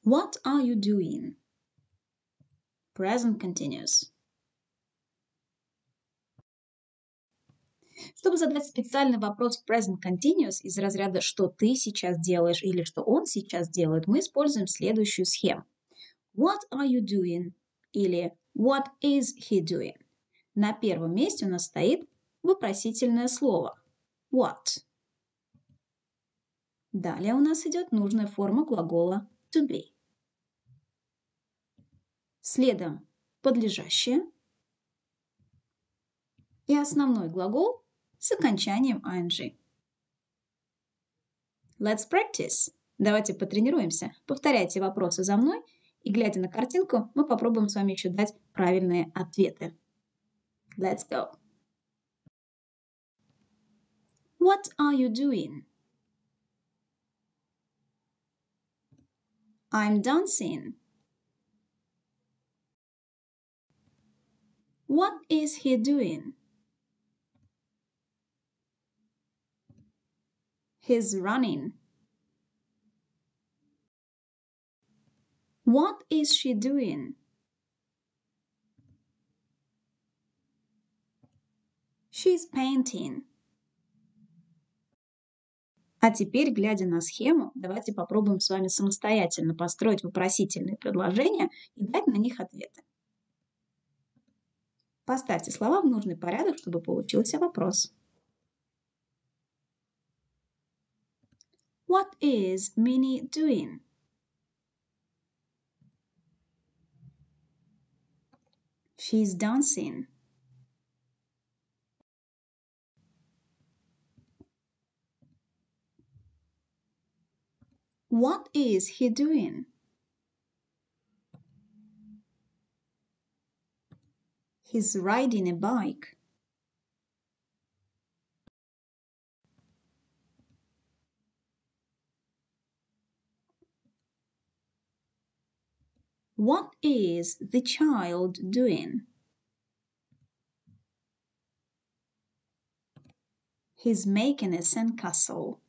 What are you doing? Present continuous. Чтобы задать специальный вопрос present continuous из разряда «что ты сейчас делаешь» или «что он сейчас делает», мы используем следующую схему. What are you doing? Или What is he doing? На первом месте у нас стоит вопросительное слово What. Далее у нас идет нужная форма глагола to be. Следом подлежащее и основной глагол с окончанием ing. Let's practice. Давайте потренируемся. Повторяйте вопросы за мной, и, глядя на картинку, мы попробуем с вами еще дать правильные ответы. Let's go. What are you doing? I'm dancing. What is he doing? He's running. What is she doing? She's painting. А теперь, глядя на схему, давайте попробуем с вами самостоятельно построить вопросительные предложения и дать на них ответы. Поставьте слова в нужный порядок, чтобы получился вопрос. What is Minnie doing? She's dancing. What is he doing? He's riding a bike. What is the child doing? He's making a sandcastle.